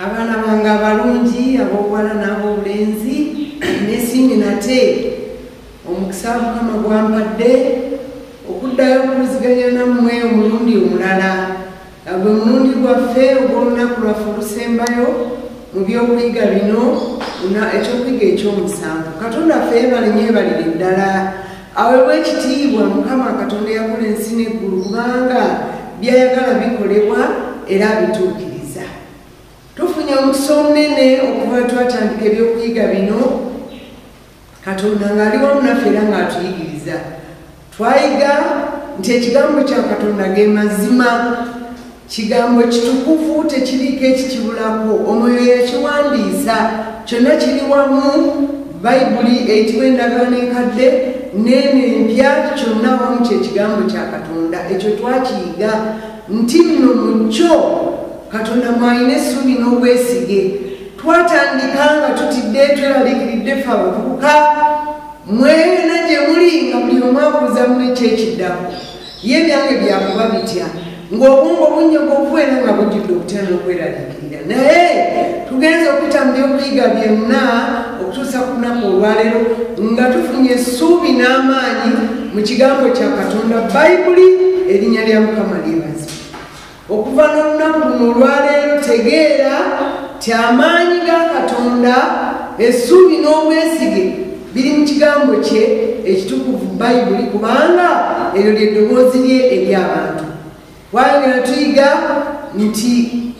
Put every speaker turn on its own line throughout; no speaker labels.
abaana bange abalungi ab'obuwala n'ab'obulenzi nesingi nate omukisa Mukama gwampadde okuddayo okuziganya nammwe omulundi omulala gwe mulundi gwaffe ogw'olunaku lwaffe olusembayo mu by'okuyiga bino ekyokuyiga ekyomusanvu. Katonda affe yeebalenyeebalire ddala aweebwa ekitiibwa Mukama Katonda yakola ensi n'eggulu kubanga byayagala bikolebwa era abituukiriza. Tufunye omukisa omunene okuva twatandika ebyokuyiga bino Katonda ng'ali wamu naffe era ng'atuyigiriza. Twayiga nti ekigambo kya Katonda ge mazima, kigambo kitukuvu tekiriiko ekikibulako, omwoyo yakiwandiisa, kyonna kiri wamu. Bayibuli eyitibwa endagaano enkadde n'eno empya, kyonna wamu kyekigambo kya Katonda. Ekyo twakiyiga nti nno mu kyo Katonda mwalina essuubi n'obwesige. Twatandika nga tutidde tweraliikiridde ffe abavubuka, mwena gye muli nga buli omu abuuza mu ekyekiddako, ye ebyange byakuba bitya, ng'obwongo bunyoga okubeera nga bujjudde okutya n'okweraliikirira. Naye tugenze okuyita mu byokuyiga byonna okutuusa ku lunaku olwaleero nga tufunye essuubi n'amaanyi mu kigambo kya Katonda, Bayibuli, erinnya lya Mukama lyebazibwe. Okuva n'olunaku luno olwaleero tegeera ti amaanyi ga Katonda, essuubi n'obwesige biri mu kigambo kye ekitukuvu Bayibuli, kubanga eryo ly'eddoboozi lye eri abantu. Twayongera tuyiga nti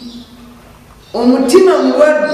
omutima mulwadde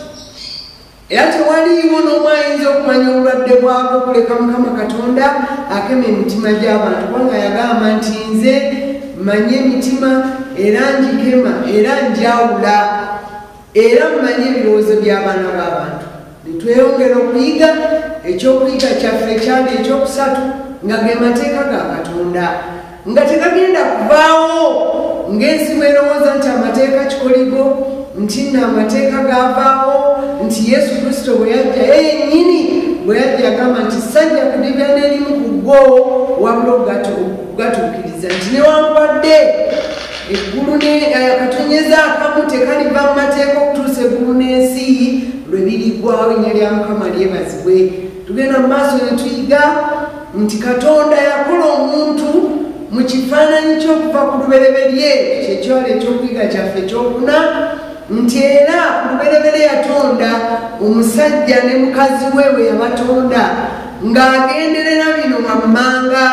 era tewaliiwo n'omu ayinza okumanya obulwadde bwako kuleka Mukama Katonda akema emitima gy'abantu, kubanga yagamba nti nze mmanyi emitima era ngikema era njawula era mmanyi ebirowoozo by'abaana b'abantu. Netweyongera okuyiga ekyokuyiga kyaffe kyali ekyokusatu nga ge mateeka ga Katonda, nga tegagenda kuvaawo ng'ensi bw'erowooza nti amateeka kikoligo, nti nno amateeka gaavaawo, nti Yesu Kristo bwe yajja yennyini bwe yajja yagamba nti sajja kudibya n'erimu ku go wabula okugatuukiriza, nti newankubadde eggulu akatonyeza akamu tekaliva mu mateeka okutuusa eggulu n'ensi lwe biriggwawo. Erinnya lya Mukama lyebazibwe. Tugenda mu maaso ne tuyiga nti Katonda yakola omuntu mu kifaananyi ky'okuva ku lubereberye, kyekyali ekyokuyiga kyaffe ekyokuna, nti era ku lubereberye yatonda omusajja ne mukazi we bwe yabatonda ng'agenderera bino wammanga.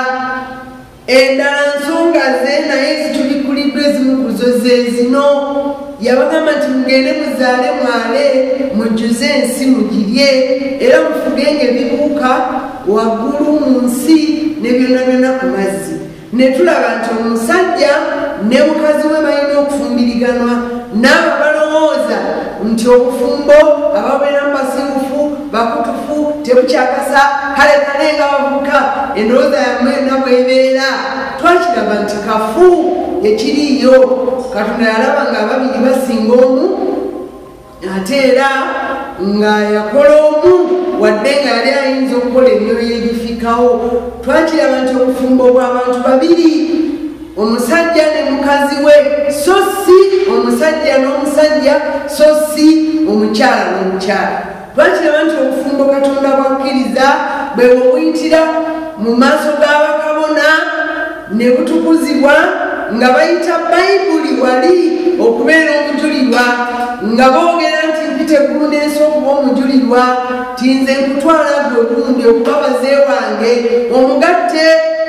Endala nsonga ze naye zitubikuliddwa ezimu ku zo ze zino. Yabagamba nti mugende muzaale mwale mujjuze ensi mugirye era mufugenga ebibuuka waggulu mu nsi ne byonna byonna ku mazzi. Ne tulaba nti omusajja ne mukazi we balina okufumbiriganwa, n'abo balowooza nti obufumbo ababeera mu basirufu bakutufu tebukyakasa kale kale nga bavubuka endowooza yammwe na bw'ebeera. Twakiraba nti kafu ekiriiyo. Katonda yalaba nga ababiri basinga omu, ate era nga yakola omu wadde nga yali ayinza okukola emyoyo egifikawo. Twakiraba nti obufumbo bw'abantu babiri, omusajja ne mukazi we, so si omusajja n'omusajja, so si omukyala n'omukyala. Twakiraba nti obufumbo Katonda bwakkiriza bwe buyitira mu maaso g'abakabona ne butukuzibwa nga bayita Bayibuli wali okubeera omujulirwa, nga boogera nti mpita eggulu n'ensi okuba omujulirwa, tinze nkutwala gwe ogundi okuba baze wange omugatte.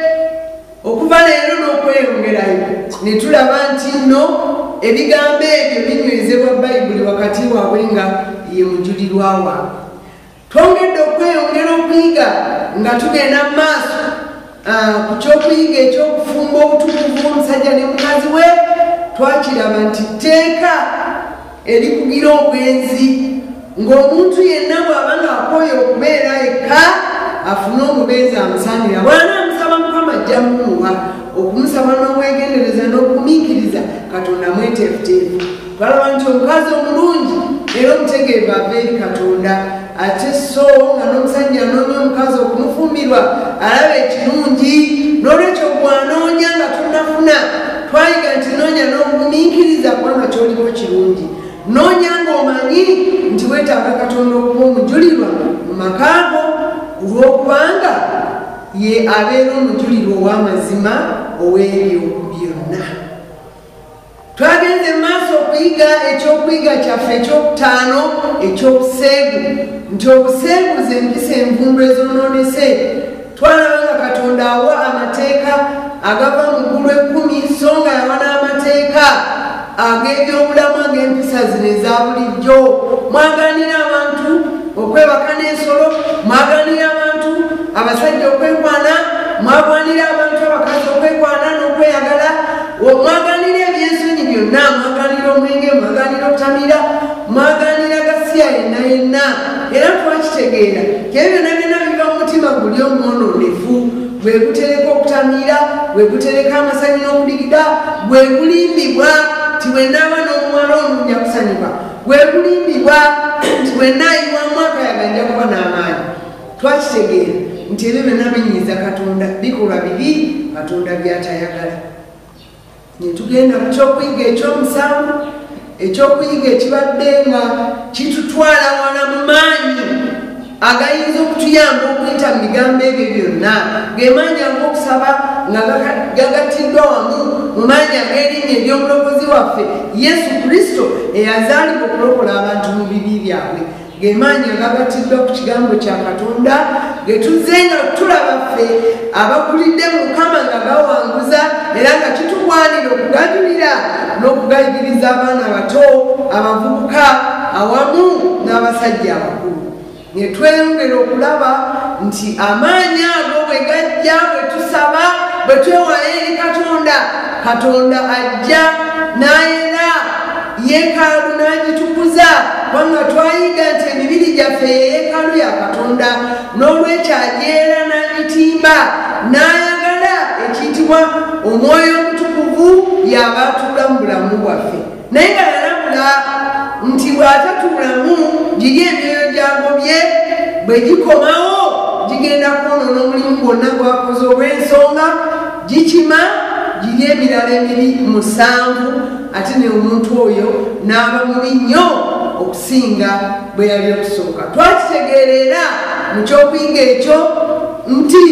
Okuva leero n'okweyongerayo ne tulaba nti nno ebigambo ebyo binywezebwa Bayibuli wakati waabwe nga ye mujulirwa waabwe. Twongedde okweyongera okuyiga nga tugenda mu maaso ku kyokuyiga ekyokufumba obutukuvu omusajja ne mukazi we. Twakiraba nti tteeka erikugira obwenzi, ng'omuntu yenna bw'aba ng'akooye okubeera eka afune omubeezi amusaanira. Bw'anaamusaba Mukama ajja mumuwa, okumusaba n'obwegendereza n'okumiikiriza Katonda mweteefuteefu. Twalaba nti omukazi omulungi era omutegeevu ava eri Katonda, ate so nga n'omusajja anoonya omukazi okumufumbirwa alaba ekirungi. N'olwekyo bw'anoonya nga tonnafuna, twayiga nti noonya n'okumiikiriza kubanga ky'oliwo kirungi. Noonya omanyi nti weetaaga Katonda okuba omujulirwa mu makaago olw'okubanga ye abeera omujulirwa ow'amazima ow'ebyo byonna. Twagenze mu maaso okuyiga ekyokuyiga kyaffe ekyokutaano ekyobuseegu, nti obuseeguze empisa envundu ezonoonese. Twalaba nga Katonda awa amateeka agava mu ggulu 10 so nga yawa n'amateeka ag'ebyobulamu ag'empisa zino eza bulijjo. Mwaganira abantu okwebaka n'ensolo, mwaganira abantu abasajja okwekwana, mwaganira abantu abakazi okwekwana n'okweyagala, mwaganira ebyensonyi byonna, mwaganira omwenge, mwaganira okutamira, mwaganira gasiya yenna yenna. Era twakitegeera kyebyo byonna byonna biva mu mutima guli omwononefu, gwe gutereka okutamira, gwe gutereka amasanyu n'okudigida, gwe gulimbibwa nti bwenaaba n'omuwala omujja kusanyuka, gwe gulimbibwa nti bwenaayiwamu akayaga nja kuba n'amaanyi. Twakitegeera nti ebyo byonna binyiiza Katonda, bikolwa bibi Katonda by'atayagala. Netugenda ku kyokuyiga ekyomusanvu, ekyokuyiga ekibadde nga kitutwala wala mu maanyi agayinza okutuyamba okuyita mu bigambo ebyo byonna, ge maanyi ag'okusaba nga gagattiddwa wamu mu maanyi ag'erinnya ery'omulokozi waffe Yesu Kristo eyazaalibwa okulokola abantu mu bibi byabwe, ge maanyi agagattiddwa ku kigambo kya Katonda ge tuzze nga tulaba ffe abakulidde mu Mukama nga gawanguza era nga kitugwanira okugajulira n'okugayigiriza abaana bato, abavubuka awamu n'abasajja abakulu. Ne tweyongera okulaba nti amaanyi ago bwe gajja bwe tusaba, bwe twewala eri Katonda, Katonda ajja n'ayera yeekaalu n'agitukuza, kubanga twayiga nti emibiri gyaffe ye yeekaalu ya Katonda, n'olwekyo ajeera n'agitimba n'ayagala ekiyitibwa Omwoyo Omutukuvu y'aba atuula mu bulamu bwaffe. Naye nga yalabula nti bw'atatulamu giri emyoyo gyagobye bwe gikomawo gigenda kwonoona omulimu gwonna gwakoze olw'ensonga gikima giri emirala emiri 7, ate ne omuntu oyo n'aba mubi nnyo okusinga bwe yali okusooka. Twakitegeerera mu kyokuyiga ekyo nti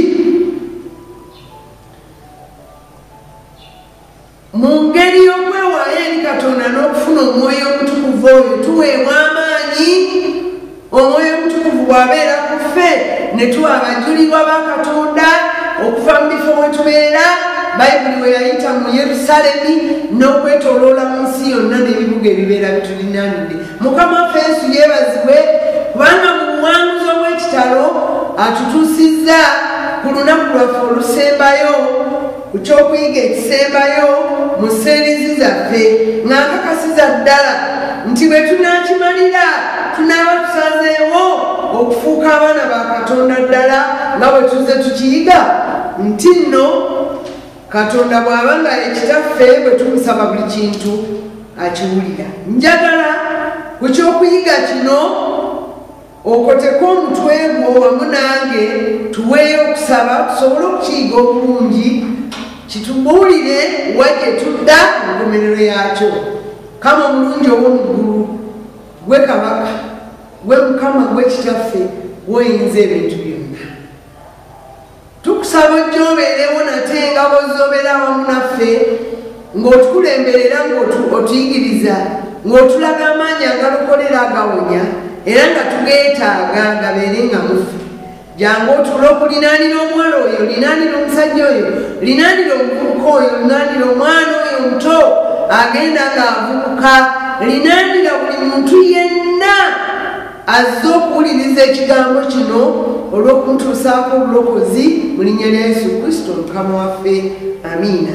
mu ngeri y'okwewala eri Katonda n'okufuna Omwoyo Omutukuvu oyo tuweebwa amaanyi. Omwoyo Omutukuvu bw'abeera ku ffe ne tuba abajulirwa ba Katonda okuva mu bifo mwe tubeera, Bayibuli we yayita mu Yerusaalemi n'okwetooloola mu nsi yonna n'ebibuga ebibeera bitulinaanidde. Mukama waffe Yesu yeebazibwe kubanga mu buwanguzi obw'ekitalo atutuusizza ku lunaku lwaffe olusembayo, ku kyokuyiga ekisembayo mu seerizi zaffe, nga nkakasiza ddala nti bwe tunaakimalira tunaaba tusazeewo okufuuka abaana ba Katonda ddala nga bwe tuzze tukiyiga nti nno Katonda bw'aba nga ekitaffe bwe tumusaba buli kintu akiwulira. Njagala ku kyokuyiga kino okoteko omutwe gwo wamu nange tuweeyo okusaba tusobole okukiyiga obulungi, kitubuulire wa gye tudda mu nkomerero yakyo. Kama omulungi ow'omuggulu, gwe Kabaka, gwe Mukama, gwe Kitaffe, gwoyinza ebintu byonna. Tukusaba ojja obeerewo nate engabo z'obeera awamu naffe ng'otukulemberera ng'otuyigiriza, ng'otulaga amaanyi agalokolera agawonya era nga tugeetaaga gabeere nga muffe. Jangu otuule okulinaanira omuwala oyo, linaanira omusajja oyo, linaanira omuvubuka oyo, linaanira omwana oyo omuto agenda ng'avubuka, linaanira buli muntu yenna azze okuwuliriza ekigambo kino olw'okuntuusaako obulokozi mu linnya lya Yesu Kristo Mukama waffe. Amiina.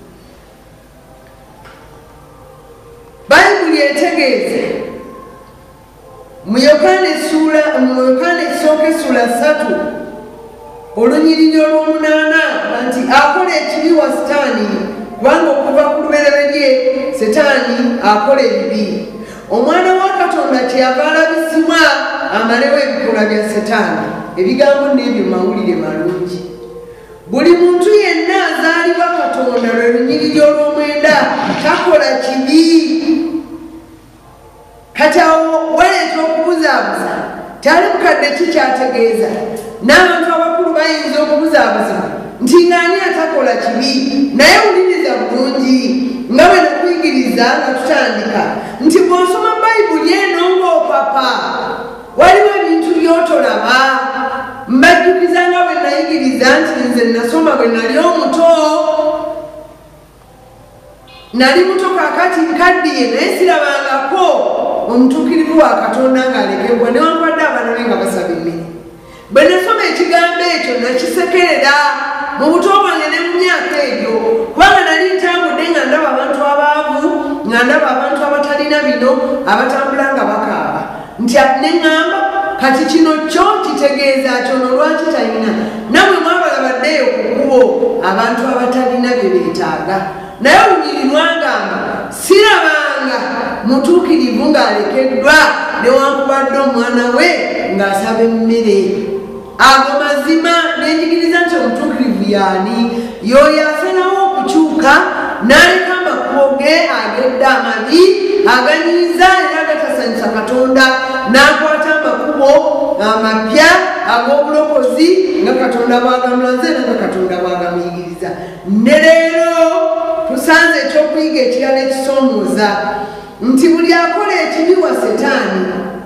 Bayibuli etegeeze mu Yokaana ekisooka essula 3 olunyiriri olw'omunaana nti akola ekibi wa Setaani, kubanga okuva ku lubereberye Setaani akola ebibi. Omwana wa Katonda kyeyava alabisibwa amalewo ebikolwa bya Setaani. Ebigambo n'ebyo mawulire malungi. Buli muntu yenna azaalibwa Katonda lwe lunyiriri olw'omwenda takola kibi. kati awo waleeta okubuzaabuza tali mukadde kikyategeeza n'abantu abakulu bayinza okubuzaabuza nti ngaani atakola kibi naye wuliriza bulungi nga bwe nakuyigiriza nga tutandika nti bw'osoma bayibuli eno ng'opapa waliwo ebintu by'otolaba mbajjukiza nga bwe nayigiriza nti nze nasoma bwe nali omuto nali muto kakati nkaddiye naye sirabangako omutuukirivu wa Katonda ng'alekebwa newankubadde abaana be nga basaba emmere bwe nasoma ekigambo ekyo nakisekerera mu buto bwange ne mu myaka egyo kubanga nali ntambudde nga ndaba abantu abaavu nga ndaba abantu abatalina bino abatambula nga bakaaba nti ne ŋŋamba kati kino kyo kitegeeza kyono lwaki talina namwe mwabalabaddeyo ku kkubo abantu abatalina bye beetaaga naye olunyiri lwangamba sirabanga mutuukirivu ng'alekeddwa newankubadde omwana we ng'asaba emmere ago mazima nenjigiriza nti omutuukirivu yaani y'oyo asalawo okukyuka n'aleka amakubo ge agedde amabi aganyiza era agatasanyusa Katonda n'akwata amakubo amapya ag'obulokozi nga Katonda bw'agamulaze era nga Katonda bw'agamuyigiriza ne leero tusanze ekyokuyiga ekirala ekisoomooza nti buli akola ekibi wa Setaani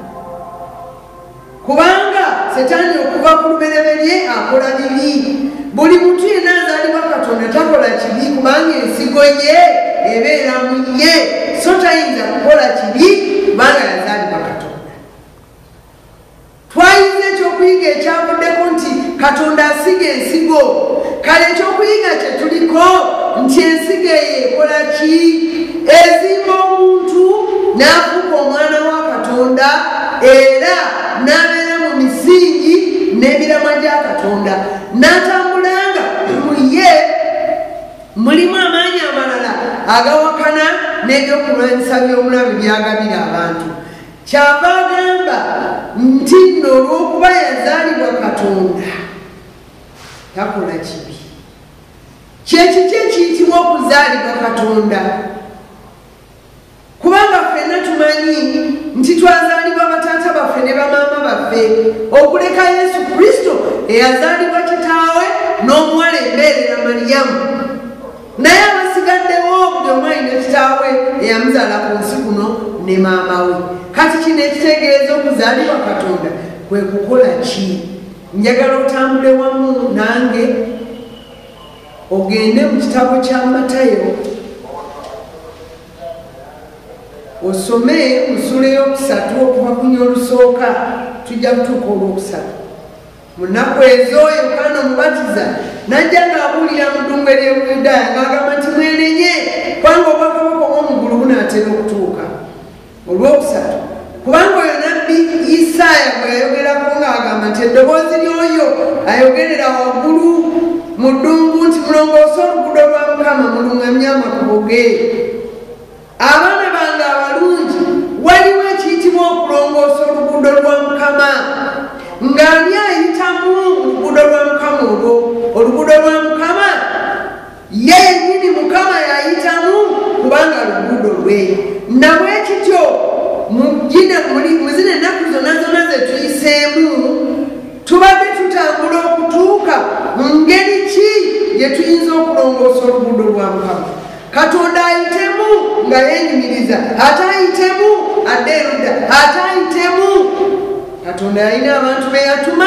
kubanga Setaani okuva ku lubereberye akola bibi buli muntu yenna azaalibwa Katonda takola kibi kubanga ensigo ye ebeera mu ye so tayinza kukola kibi kubanga yazaalibwa Katonda. Twayize ekyokuyiga ekyavuddeko nti Katonda asiga ensigo kale ekyokuyiga kye tuliko nti ensigo eyo ekola ki ezimba omuntu n'afuuka omwana wa Katonda era n'abeera mu misingi n'emiramwa gya Katonda n'atambulanga mu ye mulimu amaanyi amalala agawakana n'ebyokulwanyisa by'omulabe byagabira abantu kyava agamba nti nno olw'okuba yazaalibwa Katonda takola kibi kyekiki ekiyitibwa okuzaalibwa Katonda kubanga ffenna tumanyi nti twazaalibwa bataata baffe ne bamaama baffe okuleka Yesu Kristo eyazaalibwa kitaawe n'omuwala embeerera Mariyamu naye abasigaddewo buli omu alina kitaawe eyamuzaala ku nsi kuno ne maama we kati kino ekitegeeza okuzaalibwa Katonda kwe kukola ki njagala otambule wamu nange ogende mu kitabo kya Matayo osome mu ssula eyokusatu okuva ku nnya olusooka tujja kutuuka olwokusatu mu nnaku ezo Yokaana Omubatiza najja ng'abuulira mu ddungu ery'Obuyudaaya ng'agamba nti mwenenye kubanga obwakabaka obw'omuggulu bunaatera okutuuka olwokusatu kubanga oyo nabbi Isaaya bwe yayogerako ng'agamba nti eddoboozi ly'oyo ayogerera waggulu mu ddungu nti mulongoose oluguudo lwa Mukama mulungamye amakubo ge abaana bange abalungi waliwo ekiyitibwa okulongoosa oluguudo lwa Mukama ng'ani ayitamu oluguudo lwa Mukama olwo oluguudo lwa Mukama ye yennyini Mukama yayitamu kubanga luguudo lwe nabwe kityo muzino ennaku zonna ze tuyiseemu tubadde tutambula okutuuka mu ngeri ki gye tuyinza okulongoosa oluguudo lwa Mukama Katonda ayitemu nga yenyumiriza ate ayitemu adde erudda ate ayitemu Katonda yalina abantu be yatuma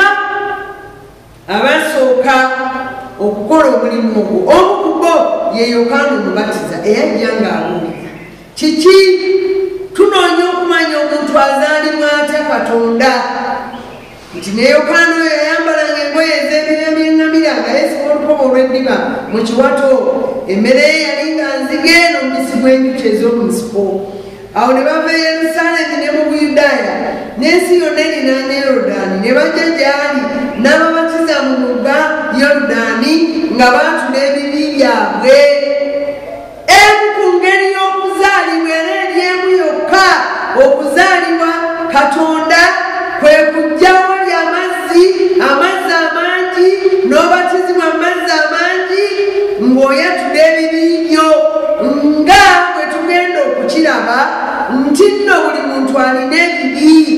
abasooka okukola omulimu ogwo omu ku bo ye Yokaana Omubatiza eyajja ng'abuulira kiki tunoonya okumanya omuntu azaalibwa atya Katonda nti ne Yokaana oyo yayambalanga engoye ez'ebire by'eŋŋamira nga yeesiba olukoba olw'eddiba mu kiwato emmere ye yali nga nzige n'omubisi gw'enjuki ez'omu nsiko awo ne bava e Yerusaalemi ne mu Buyudaaya n'ensi yonna erinaanye Yoludaani ne bajja gy'ali n'ababatiza mu mugga Yoludaani nga baatula ebibi byabwe emu ku ngeri y'okuzaalibwa era eri emu yokka okuzaalibwa Katonda kwe kujjawo li amazzi amangi n'obatizibwa mu mazzi amangi ng'oyatula ebibi byo nga bwe tugenda okukiraba nti nno buli muntu alina ebibi.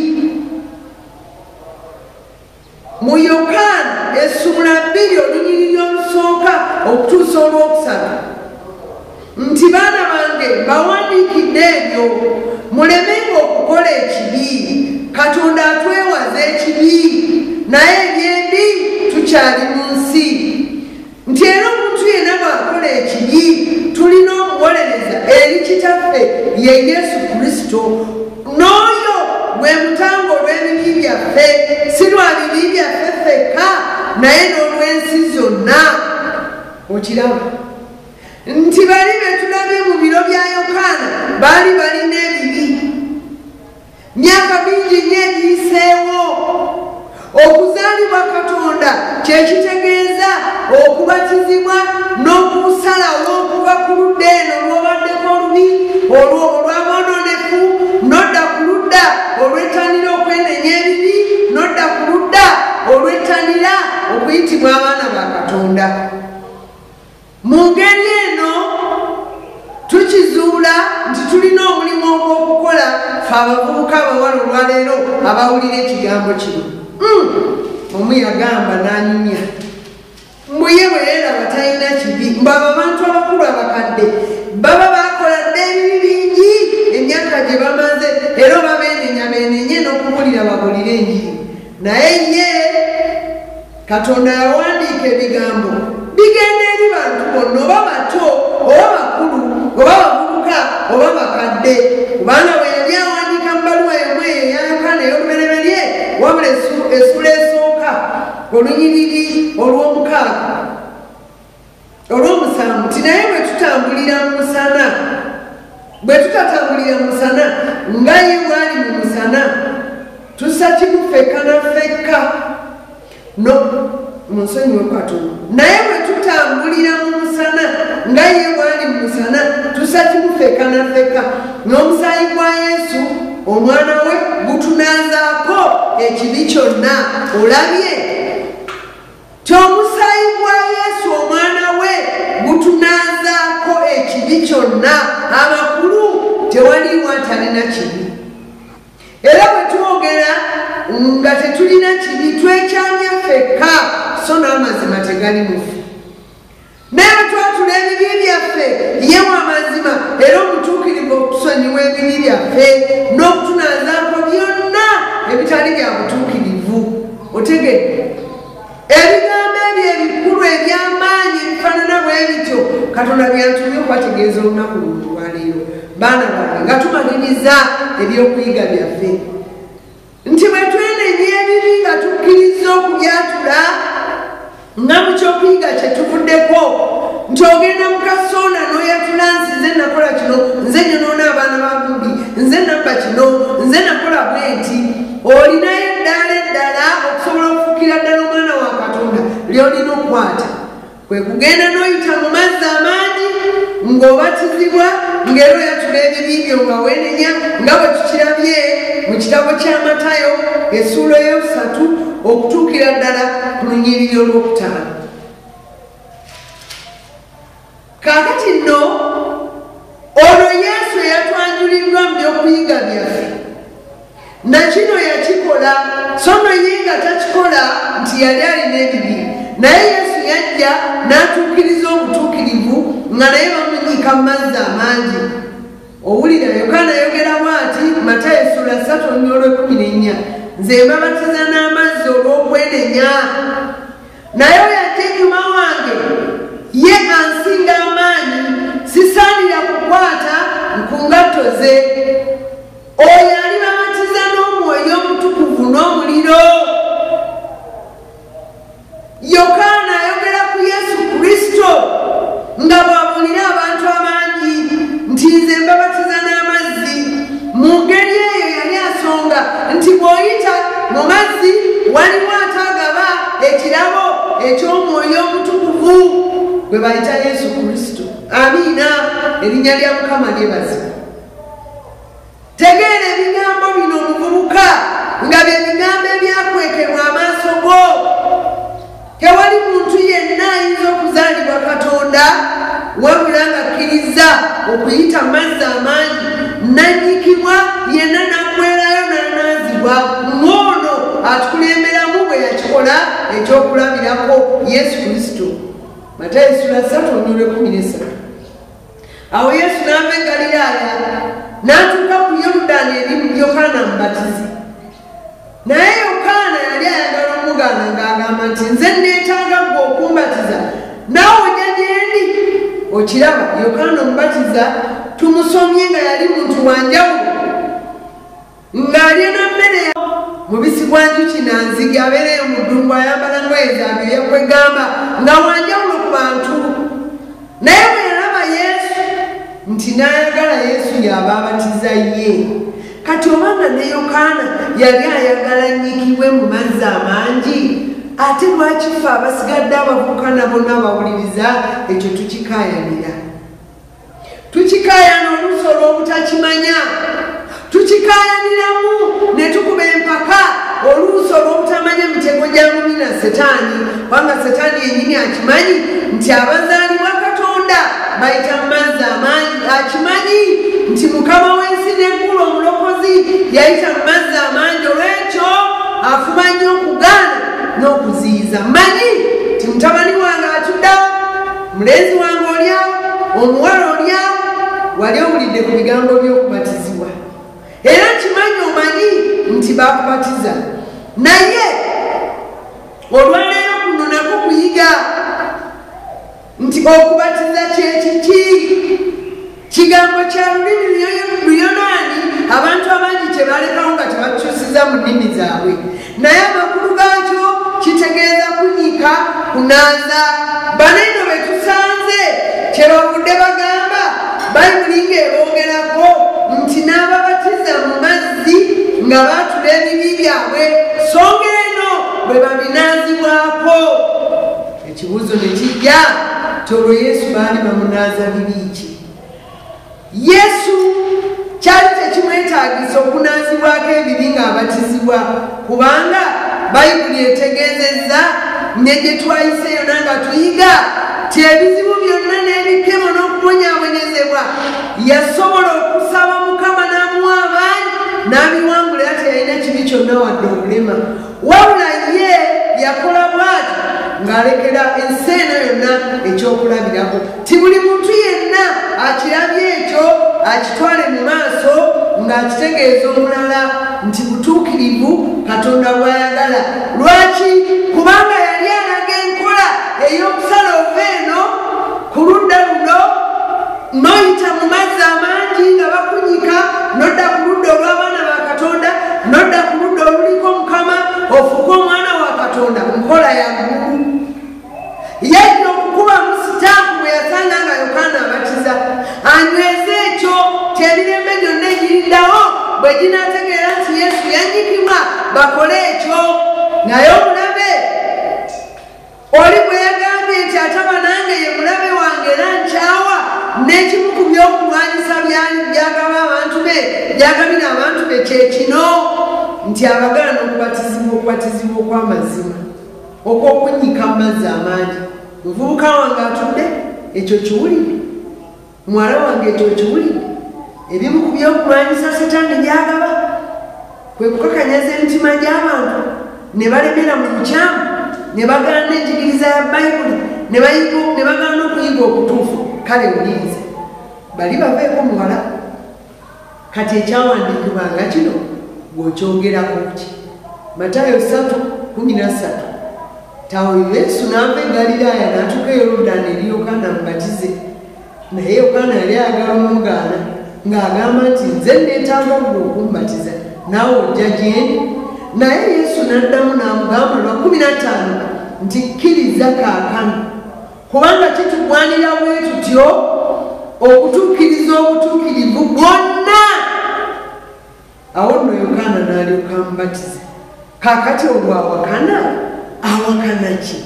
Mu Yokaana 2 olunyiriri olusooka okutuusa olwokusatu nti baana bange bawandiikidde ebyo mulemenga okukola ekibi. Katonda atwewaza ekibi, naye ebyembi tukyali mu nsi. Nti era omuntu yenna bw'akola ekibi tulina omuwolereza eri kitaffe ye Yesu Kristo, n'oyo gwe mutango olw'ebibi byaffe, si lwa bibi byaffe ffekka naye n'olw'ensi zonna. Okiraba nti bali be tulabye mu biro bya Yokaana baali balina ebibi. Myaka mingi nnyo egiyiseewo. Okuzaalibwa Katonda kye kitegeeza okubatizibwa n'okusalawo okuva ku ludda eno olw'obaddeko olubi olw'aboononefu n'odda ku ludda olwettanira okwenenya ebibi n'odda ku ludda olwettanira okuyitibwa abaana ba Katonda. Mu ngeri eno tukizuula nti tulina omulimu ogw'okukola ffe abavubuka abawala olwaleero abawulira ekigambo kino. Omu yagamba n'anyumya mbuye bwe yeeraba talina kibi. Mbaba abantu abakulu abakadde baba bakola dde ebibi bingi emyaka gye bamaze era oba beenenye n'okubulira babulire enjiri. Naye ye Katonda yawandiika ebigambo bigenda eri bantu bonna, oba bato oba bakulu oba bavubuka oba bakadde, kubanga bwe yali awandiika mu baluwa emu eyo eya Yokaana ey'olubereberye wabula essula esooka olunyiriri olw'omusanvu nti naye bwe tutatambulira mu musana nga ye bwali mu musana tussa kimu ffekka na ffekka no munsonyiwe Katonda. Naye bwe tutambulira mu musana nga ye bwali mu musana tussa kimu ffekka na ffekka, n'omusaayi gwa Yesu omwana we gutunaazaako ekibi kyonna. Olabye ti omusaayi gwa Yesu omwana we gutunaazaako ekibi kyonna. Amakulu tewaliwo atalina kibi. Era bwe twogera nga tetulina kibi twekyamya ffekka so n'amazima tegali mu ffe. Naye bwe twatula ebibi byaffe ye w'amazima era omutuukirivu okusonyiwa ebibi byaffe n'okutunaazaako byonna ebitali bya butuukirivu. Otegedde ebigambo ebyo ebikulu eby'amaanyi ebifaanana bwe bityo Katonda byantumye okwategeeza olunaku lwaleero. Baana bange nga tumaliriza ebyokuyiga byaffe nti bwe twenenya ebibi nga tukkiriza okubyatula nga mu kyokuyiga kye tuvuddeko nti ogenda mu kasoona n'oyatula nsi nze nakola kino, nze nyonoona abaana ba gundi, nze nabba kino, nze nakola bwenti. Olinayo eddala okusobola okufuukira ddala omwana wa Katonda ly'olina okukwata. Kwe kugenda n'oyita mu mazzi amaanyi ng'obatizibwa ng'era oyatula ebibi byo nga weenenya nga bwe tukirabye mu kitabo kya Matayo essuula ey'okusatu okutuukira ddala ku lunyiriri olw'okutaano. Kaakati nno olwo Yesu eyatwanjuliddwa mu by'okuyiga byaffe na kino yakikola, so nno ye nga takikola nti yali alina ebibi. Naye Yesu yajja n'atuukiriza obutuukirivu nga naye bamunyiika mu mazzi amangi. Owulira Yokaana ayogera bw'ati Matayo essula 3:14, nze mbabatiza n'amazzi olw'okwenenya, naye oyo ajja ennyuma wange ye ansinga amaanyi, sisaanira kukwata ku ngatto ze. Oyo alibabatiza n'Omwoyo Omutukuvu n'omuliro. Yokaana ayogera ku Yesu Kristo nga bw'abulira abantu abangi nti nze mbabatiza n'amazzi. Mu ngeri eyo yali asonga nti bw'oyita mu mazzi waliwo ataagaba ekirabo eky'Omwoyo Omutukuvu gwe bayita Yesu Kristo. Amiina, erinnya lya Mukama lyebazibwe. Tegeera ebigambo bino omuvubuka nga bye bigambo ebyakwekebwa amaaso go. Tewali muntu yenna ayinza okuzaalibwa Katonda wabula nga akkiriza okuyita mazzi amaanyi, nannyikibwa yenna n'aggwerayo n'anaazibwa ng'ono atukulemberamu bwe yakikola ekyokulabirako Yesu Kristo. Matayo 3:13. Awo Yesu n'ava e Galilaaya n'atuuka ku Yoludaani eri Yokaana Mubatizi. Naye Yokaana yali ayagala omugaana ng'agamba nti nze neetaaga gwe okumbatiza naawe ojja gye ndi. Okiraba Yokaana Omubatiza tumusomye nga yali muntu wa njawulo, ng'alya na mmere mubisi gwa njuki na nzige, abeereyo mu ddungu, ayambala ngoye za byoya kwegamba nga wa njawulo ku bantu. Naye bwe yalaba Yesu nti n'ayagala Yesu y'aba abatiza ye. Kati obanga ne Yokaana yali ayagala nnyikibwe mu mazzi amangi, ate lwaki ffe abasigadde abavubuka nabo n'abawuliriza ekyo tukikaayanira? Tukikaayana oluusi olw'obutakimanya, tukikaayaniramu ne tukuba empaka oluusi olw'obutamanya emitego gya mubi na Setaani, kubanga Setaani yennyini akimanyi nti abazaalibwa Katonda bayita mu mazzi amangi. Akimanyi nti Mukama w'ensi n'eggulu Omulokozi yayita mu mazzi amangi, olw'ekyo afuba nnyo okugaana n'okuziyiza. Mmanyi nti mutabani wange atuddawo, mulenzi wange olyawo, omuwala olyawo, wali owulidde ku bigambo by'okubatizibwa. Era kimanyi omanyi nti bakubatiza. Naye olwaleero kuno nako kuyiga nti okubatiza kyekiki. Kigambo kya lulimi Luyonaani, abantu abangi kye balekawo nga tebakyusiza mu nnimi zaabwe, naye amakulu gaakyo kitegeeza kunyika, kunaaza. Baneno be tusanze kyebavudde bagamba, Bayibuli ng'ebongerako nti n'ababatiza mu mazzi nga baatula ebibi byabwe, songa eno bwe babinaazibwako. Ekibuuzo ne kijja nti olwo Yesu baali bamunaaza bibi ki? Yesu kyali tekimwetaagisa okunaazibwako ebibi ng'abatizibwa, kubanga Bayibuli etegeezezza ne gye twayiseeyo nanga tuyiga ti ebizibu byonna n'ebikemo n'okubonyaabonyezebwa yasobola okusaba Mukama n'amuwa amaanyi n'abiwangula, era teyalina kibi kyonna wadde obulema. Wabula ye yakola bw'ati ng'alekera ensi eno yonna ekyokulabirako. Ti buli muntu yenna akirabye ekyo akitwale mu maaso ng'akitegeeza omulala nti butuukirivu Katonda bw'ayagala. Lwaki? Kubanga yali alaga enkola ey'okusala ova eno ku ludda luno n'oyita mu mazzi amangi nga bakunyika, n'odda ku ludda olw'abaana ba Katonda, n'odda ku ludda oluliko Mukama, ofuuke omwana wa Katonda. Nkola ya ggulu. Yajja okukubamu sitaapu bwe yasanga nga Yokaana abatiza, anyweze ekyo ky'emirembe gyonna egiriddawo bwe ginaategeera nti Yesu yanyikibwa bakole ekyo. Naye omulabe oli bwe yagambye nti ataba nange ye mulabe wange era nkyawa, n'ekimu ku by'okulwanyisa byagaba abantu be, byagabira abantu be kye kino nti abagaana okubatizibwa okw'amazima, okw'okunnyika mu mazzi amangi. Muvubuka wange atudde, ekyo kiwulire. Muwala wange ekyo kiwulire. Ebimu ku by'okulwanyisa Setaani byagaba kwe kukakanyaza emitima gy'abantu ne balemera mu bukyamu, ne bagaana enjigiriza ya Bayibuli, ne bagaana okuyiga okutuufu. Kale wuliriza, bali baveeko muwala. Kati ekyawandiikibwa nga kino bw'okyogerako ki? Matayo 3:13. Tawo Yesu n'ava e Galilaaya n'atuuka e Yoludaani eri Yokaana Mubatize. Naye Yokaana yali ayagala omugaana ng'agamba nti nze neetaaga gwe okumbatiza naawe ojja gye ndi. Naye Yesu n'addamu n'amugamba lwa 15 nti kkiriza kaakano, kubanga kitugwanira bwe tutyo okutuukiriza obutuukirivu bwonna. Awo nno Yokaana n'alyoka amubatiza. Kaakati olwo awakana ki?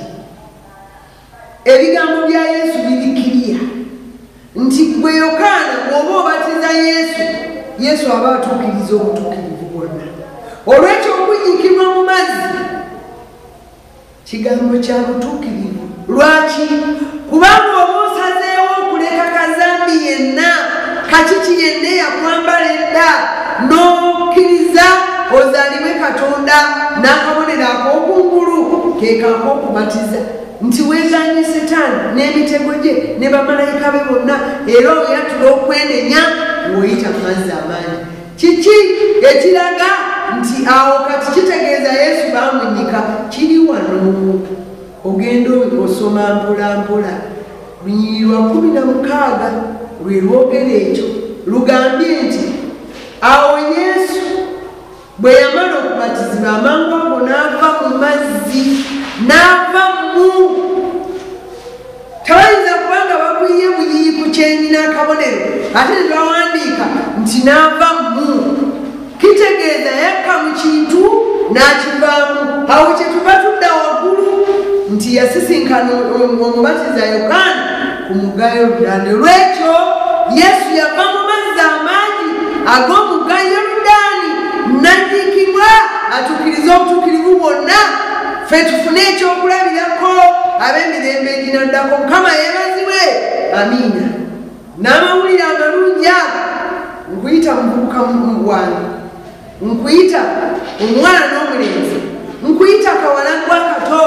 Ebigambo bya Yesu birikirya nti gwe Yokaana bw'oba obatiza Yesu aba atuukiriza obutuukirivu bwonna. Olw'ekyo okunyikibwa mu mazzi kigambo kya butuukirivu. Lwaki? Kubanga oba osazeewo okuleka kazambi yenna, kakiki yenna yakwambala edda n'okkiriza ozaalibwe Katonda n'akabonero ak'okungulu ke kak'okubatiza nti weeganye Setaani n'emitego gye ne bamalayika be bonna era oyatula okwenenya ng'oyita mu mazzi amaanyi. Kiki ekiraga nti awo kati kitegeeza Yesu baamunyika kiri wano. Ogenda osoma mpola mpola Lunyiriri lwa 16 lwe lwogera ekyo lugambye nti awo Yesu bwe yamala okubatizibwa amangu ago n'ava mu mazzi n'ava mu tabayinza kubanga bakwiye buyiyi ku kyenyi n'akabonero ate ne bawandiika nti n'ava mu kitegeeza yakka mu kintu n'akivaamu. Awo kye tuva tudda waggulu nti yasisinkana omubatiza Yokaana ku mugga Yoludaani. Olwekyo Yesu yava mu mazzi amaanyi ag'omugga Yoludaani n'addiikibwa atuukiriza obutuukirivu bwonna ffe tufune ekyokulabirako ab'emirembe eginaddako. Mukama yeebazibwe. Amiina. N'amawulire amalungi ago nkuyita muvubuka wange, nkuyita omwana n'omulenzi, nkuyita kawala gw'akato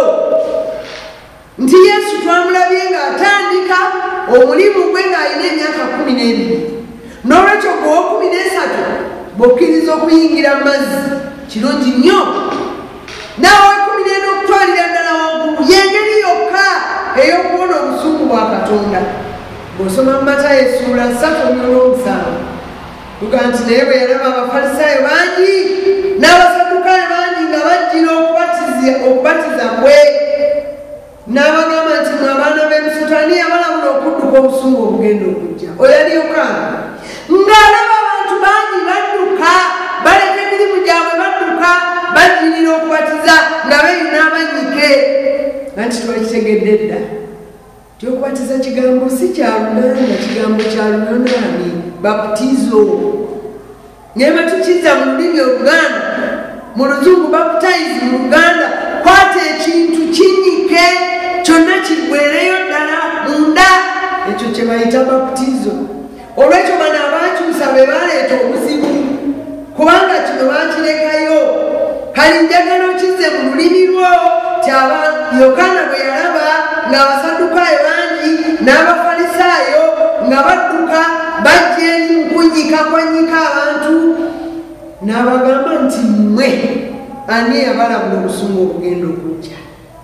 nti Yesu twamulabye ng'atandika omulimu gwe ng'alina emyaka 12 n'olwekyo gwe 13 bw'okkiriza okuyingira mu mazzi kirungi nnyo. Naawe 14 okutwalira ddala waggulu y'engeri yokka ey'okuwona obusungu bwa Katonda. Bw'osoma mu Matayo essuula 3:7 tuga nti naye bwe yalaba Abafalisaayo bangi n'Abasaddukaayo bangi nga bajjira okubatiza kwe n'abagamba nti mwe abaana b'emisutani abalabula okudduka obusungu obugenda okujja. Oyo yali Yokaana ng'alaba abantu bangi badduka baleka emirimu gyabwe badduka bajjirira okubatiza nga beeyuna abanyike. Anti twakitegedde dda ti okubatiza kigambo si kya Luganda, kigambo kya Luyonaani, baptizo. Naye batukiza mu lulimi Oluganda, mu Luzungu baptize, mu Luganda kwata ekintu kinyike kyonna kiggwereyo ddala munda, ekyo kye bayita baptizo. Olwekyo bano abaakyusa be baleeta obuzibu kubanga kino baakirekayo. Kali njagala okizze mu lulimi lwo tyaba Yokaana bwe yalaba ng'Abasaddukaayo bangi n'Abafalisaayo nga badduka bajja eri mu kunnyika abantu n'abagamba nti mmwe ani abalabula obusungu obugenda okujja?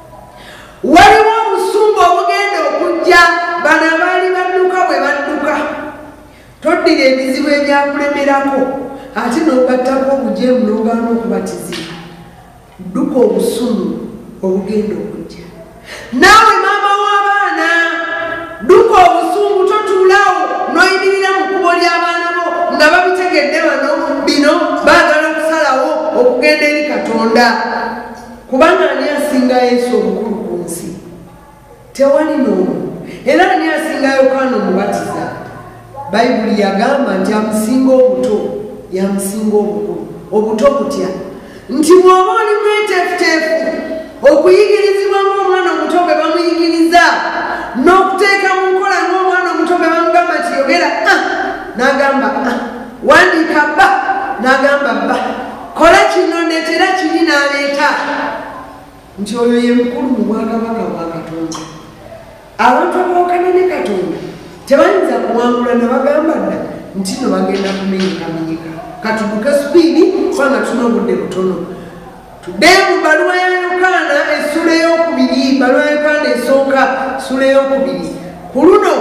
Waliwo obusungu obugenda okujja. Bano abaali badduka bwe badduka toddira ebizibu ebyakulemerako ate n'ogattako obujeemu n'ogaana okubatizibwa. Dduka obusungu obugenda okujja. Naawe maama w'abaana dduka obusungu, totuulaawo n'oyimirira mu kkubo ly'abaana bo nga babitegedde bino baagala okusalawo okugenda eri Katonda. Kubanga ani asinga Yesu obukulu ku nsi? Tewali n'omu. Era ani asinga Yokaana omubatiza? Bayibuli yagamba nti amusinga obuto yamusinga obukulu. Obuto butya nti bw'oba oli mweteefuteefu okuyigirizibwa ng'omwana omuto bwe bamuyigiriza n'okuteeka mu nkola ng'omwana omuto bwe bamugamba nti yogera n'agamba wandiika bba n'agamba bba, kola kino ndeetera kiri n'aleeta, nti oyo ye mukulu mu bwakabaka bwa Katonda. Abantu abawakana ne Katonda tebayinza kuwangula ne bagamba dda nti no bagenda kumenyekamenyeka. Katuduke supiidi kubanga tulina obudde butono. Tudde mu bbaluwa ya Yokaana essuula ey'okubiri, bbaluwa ya Yokaana esooka ssuula ey'okubiri. Ku luno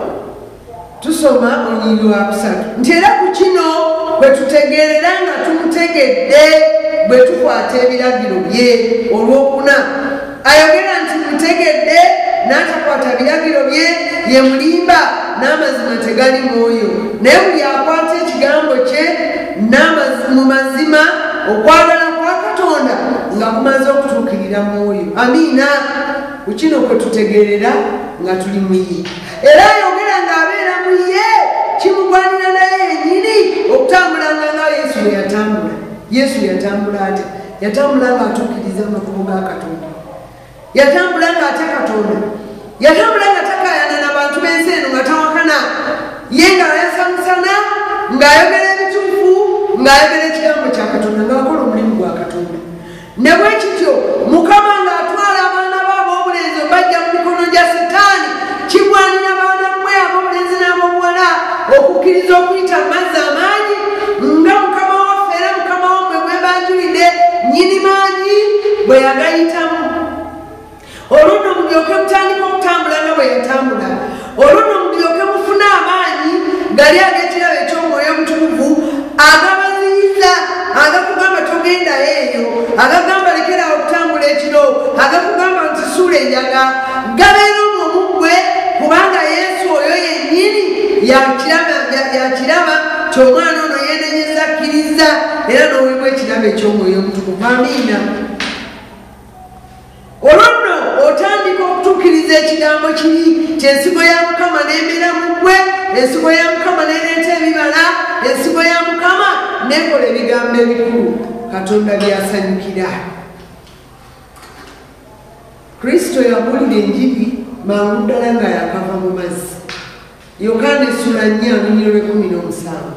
tusoma Olunyiriri lwa 3 nti era ku kino bwe tutegeerera nga tumutegedde bwe tukwata ebiragiro bye. Olwokuna ayogera nti mutegedde n'atakwata biragiro bye ye mulimba n'amazima tegali mwoyo. Naye buli akwata ekigambo kye mu mazima okwagala kwa Katonda nga kumaze okutuukirira mwoyo. Amiina. Ku kino kwe tutegeerera nga tuli mu ye. Era ayogera ng'abeera mu ye kimugwanira naye yennyini okutambulanga nga Yesu bwe yatambula. Yesu yatambula ate? Yatambula ng'atuukiriza amakubo ga Katonda. Yatambula ng'atya Katonda. Yatambula nga takayana n'abantu b'ensi eno nga tawakana. Ye ng'ayasamusana ng'ayogera ebituufu ng'ayogera ekigambo kya Katonda ng'akola omulimu gwa Katonda. Ne bwe kityo Mukama ng'atwala abaana b'ab'obulenzi bajja mu mikono gya Setaani, kigwanira abaana mmwe ab'obulenzi n'ab'obuwala okukkiriza okuyita mu mazzi amaanyi nga Mukama waffe era Mukama wammwe bwe banjulidde nnyini maanyi bwe yagayitamu. Olwo mulyoke mutandika okutambula nga bwe yatambula. Olwo mulyoke mufune amaanyi gali ag'ekirabo eky'Omwoyo Omutukuvu agabaziyiza, agakugamba togenda eyo, agagamba lekera okutambula ekiro, agakugamba nti suula enjaga, gabeera omwo ggwe kubanga Yesu oyo yennyini yakiraba ti omwana ono yeenenyeza akkiriza era n'oweebwa ekirabo eky'Omwoyo Omutukuvu. Amiina. Olwo nno otandika okutuukiriza ekigambo kiri ky'ensigo ya Mukama n'emera mu ggwe, ensigo ya Mukama n'ereeta ebibala, ensigo ya Mukama n'ekola ebigambo ebikulu Katonda by'asanyukira. Kristo yabuulira enjiri mangu ddala nga yakava mu mazzi. Yokaana essula 4:17.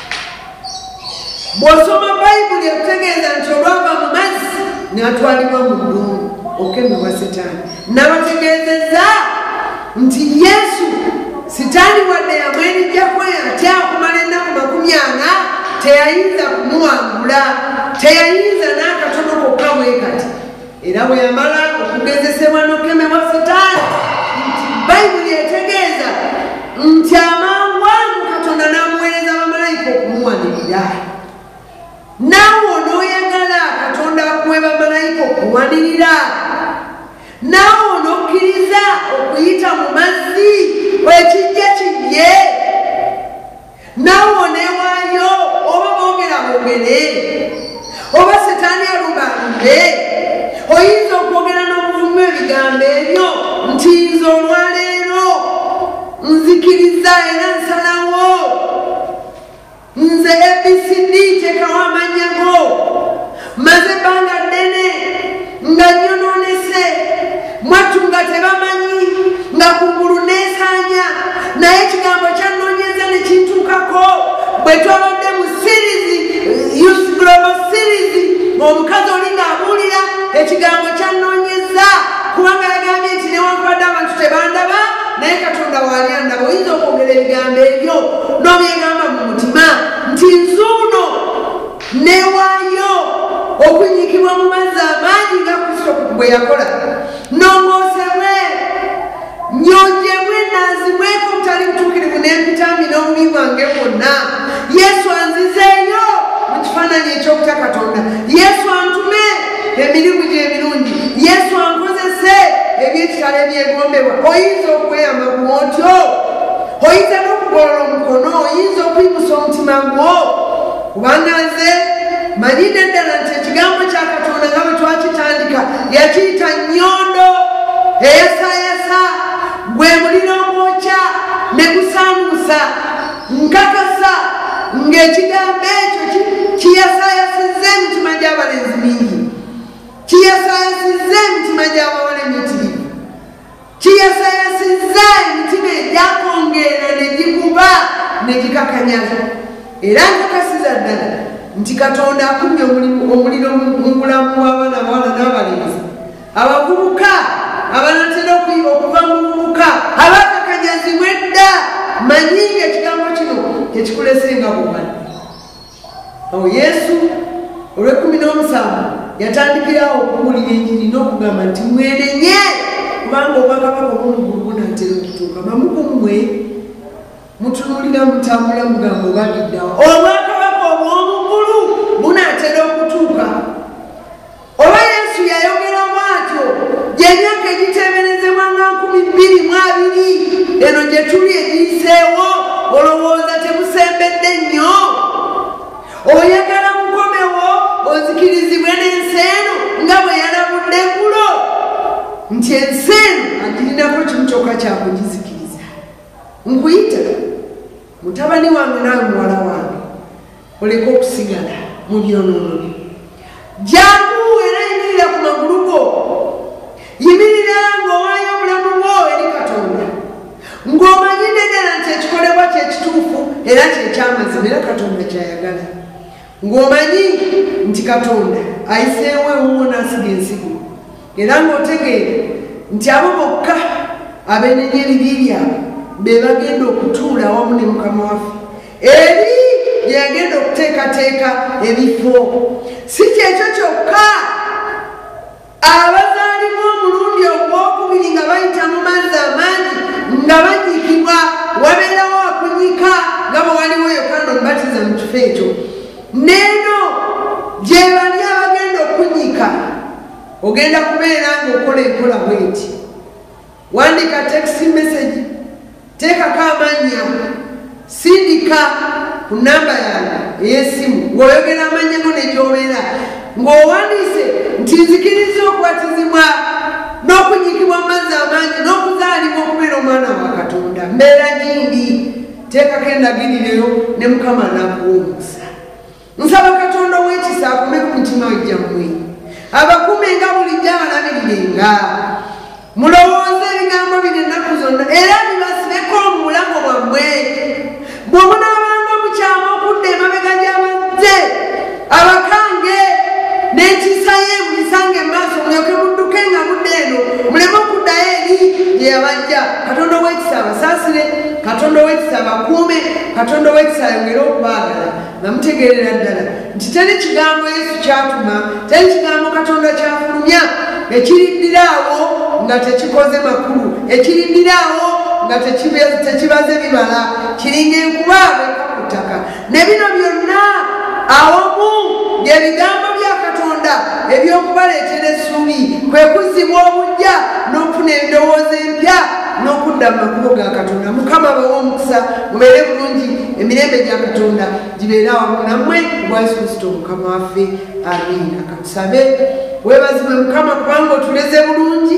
Bw'osoma Bayibuli ekutegeeza nti olwava mu mazzi n'atwalibwa mu ddungu okemebwa Setaani. N'abategeezezza nti Yesu Setaani wadde yamwerijjako yatya okumala ennaku 40 teyayinza kumuwangula, teyayinza n'akatono kokka bwe kati. Era bwe yamala okugezesebwa n'okemebwa Setaani, Bayibuli etegeeza nti amangu Katonda n'amuweereza bamalayika okumuwanirira. Naawe onooyagala Katonda akuwe bamalayika okuwanirira, naawe onookkiriza okuyita mu mazzi ekijja kijje, naawe oneewaayo oba boogere oba Setaani alumbalumbe, oyinza okwogera n'obuvumu ebigambo ebyo nti nze olwaleero nzikiriza era nsalawo, nze ABCD teekawo amannya go, maze ebbanga ddene nga nyonoonese, mwattu nga tebamanyi, nga kungulu neesaanya, naye ekigambo kyanoonyeza ne kintuukako. Bwe twabadde mu sirizi, Youth Global Series, omukazi oli ng'abuulira ekigambo kyanoonyeza, kubanga yagambye nti newankubadde abantu tebandaba naye Katonda waali andaba. Oyinza okwogera ebigambo ebyo n'obyegamba mu mutima nti nzuuno neewaayo okunyiikibwa mu mazzi amaanyi nga Kristo bwe yakola, nongoosebwe, nyonjebwe, naazibweko obutali butuukirivu n'empitami n'obubi bwange bwonna. Yesu anzizeeyo mu kifaananyi eky'okutya Katonda. Yesu antume emirimu gye emirungi. Yesu ankozese ebyekitalo ebyegombebwa. Oyinza okweyama bw'otyo, oyinza n'okugolola omukono, oyinza okuyimusa omutima gwo, kubanga nze manyidde ddala nti ekigambo kya Katonda nga bwe twakitandika yakiyita nnyondo eyasaayasa, gwe muliro ogwokya ne gusaanuusa. Nkakasa ng'ekigambo ekyo kiyasaayasizza emitima gy'abalenzi mingi, kiyasaayasizza emitima gy'abawala emitirivu, kiyasaayasizza emitima egyakongeera ne gikuba ne gikakanyaza. Era nkakasiza ddala nti Katonda akumye omuliro mu bulamu bw'abaana abawala n'abalenzi, abavubuka abanatera okuva mu buvubuka, abakakanyazibwa edda. Manyi ng'ekigambo kino tekikulesenga bubadde. Awo Yesu olw'17 yatandikirawo okubuulira enjiri n'okugamba nti mwenenye, kubanga obwakabaka obw'omuggulu bunaatera okutuuka. Bamukumwe mutunuulira mutambula mugamba obagiddawa, obwakabaka obw'omuggulu bunaatera okutuuka. Oba Yesu yayogera bw'atyo gy'emyaka egiteeberezebwa nga 2020 eno gye tuli egiyiseewo, olowooza temusembedde nnyo? Oyagala mukomewo ozikirizibwe n'ensi eno nga bwe yalabudde eggulo nti ensi eno agirinako kimu kyokka kyakugizikiriza. Nkuyita mutabani wange nawe muwala wange, oleka okusigala mu byonoono. Jangu era yimirira ku magulu go, yimirira ng'owaayo obulamu bwo eri Katonda, ng'omanyidde ddala nti ekikolebwa kye kituufu era kyekyamazima era Katonda kyayagala. ng'omanyi nti Katonda ayiseewo ewuwo n'asiga ensigo era ng'otegeera nti abo bokka abeenenya ebibi byabwe be bagenda okutuula awamu ne Mukama waffe eri gye yagenda okuteekateeka ebifo. Si kyekyo kyokka, abazaalibwa omulundi ogwokubiri nga bayita mu mazzi amangi nga banyiikibwa, wabeerawo akunyika nga bwe waliwo Yokaana Omubatiza mu kifo ekyo. Neeno gye bali abagenda okunyika, ogenda kubeera ng'okola enkola bw'eti: wandika text message, teekako amannya, sindika ku namba yange ey'essimu ng'oyogera amannya go ne gy'obeera, ng'owandiise nti nzikiriza okubatizibwa n'okunyikibwa mu mazzi amangi n'okuzaalibwa okubeera omwana wa Katonda. Mbeera gindi, teekako endagiriro ne Mukama n'akuwa omukisa. Nsaba Katonda ow'ekisa akume ku mutima gyammwe, abakumenga bulijjo abalabirirenga, mulowooze ebigambo bino ennaku zonna era bibasibeko mu bulago bwammwe. Bwe munaabanga mukyama okudda emabega gy'abazze abakange n'ekisa ye mubisange emaaso, mulyoke mudduke nga mudde eno, muleme okuddayo eri gye yabajja. Katonda ow'ekisa abasaasire, Katonda ow'ekisa abakuume, Katonda ow'ekisa ayongere okubaagala nga mutegeerera ddala nti teri kigambo Yesu kyatuma, teri kigambo Katonda kyafulumya ekirindiraawo nga tekikoze makulu, ekirindiraawo nga tekibaze bibala, kiringa enkuba bweka ku ttaka. Ne bino byonna awamu by'ebigambo bya Katonda eby'okubaleetera essuubi, kwe kuzzibwa obujja n'okufuna endowooza empya n'okudda mu makubo ga Katonda. Mukama bawe omukisa, mubeere bulungi, emirembe gya Katonda gibeere awamu nammwe kubwa Yesu Kristo Mukama waffe. Amiina. Katusabe. Weebazibwe Mukama kubanga otuleze bulungi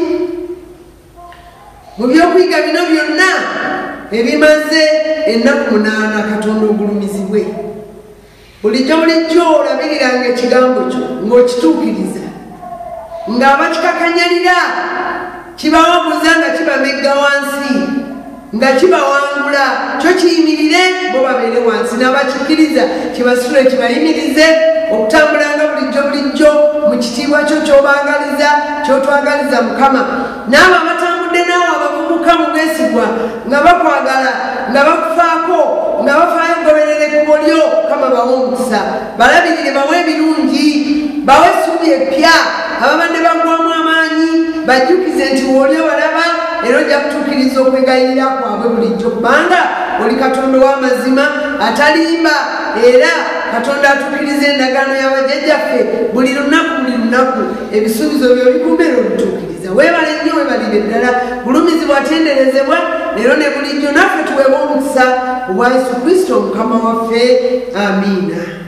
mu byokuyiga bino byonna ebimaze ennaku 8. Katonda ogulumizibwe. Bulijjo olabiriranga ekigambo kyo ng'okituukiriza, ng'abakikakanyalira kibawaguza nga kibamegga wansi, nga kibawangula, kyo kiyimirire bo babeere wansi, n'abakikkiriza kibasitule kibayimirize okutambulanga bulijjo mu kitiibwa kyo kyotwagaliza Mukama. N'abo abatambudde naawe abavubuka mu bwesigwa nga bakwagala, nga bakufaako, nga bafaayo okugoberera ekkubo lyo, Mukama bawe omukisa, balabirire, bawe ebirungi, bawe essuubi eppya. Ababadde bagwamu amaanyi bajjukize nti w'oli obalaba era ojja kutuukiriza okwegayirira kwabwe bulijjo, kubanga oli Katonda ow'amazima atalimba, era Katonda atuukiriza endagaano y'abajjajjaffe buli lunaku ebisuubizo by'olikubeera olituukiriza. Weebale nnyo, weebalire ddala, bulumizibwa, atenderezebwa leero ne bulijjo. Naffe tuweebwe omukisa obwa Yesu Kristo Mukama waffe. Amiina.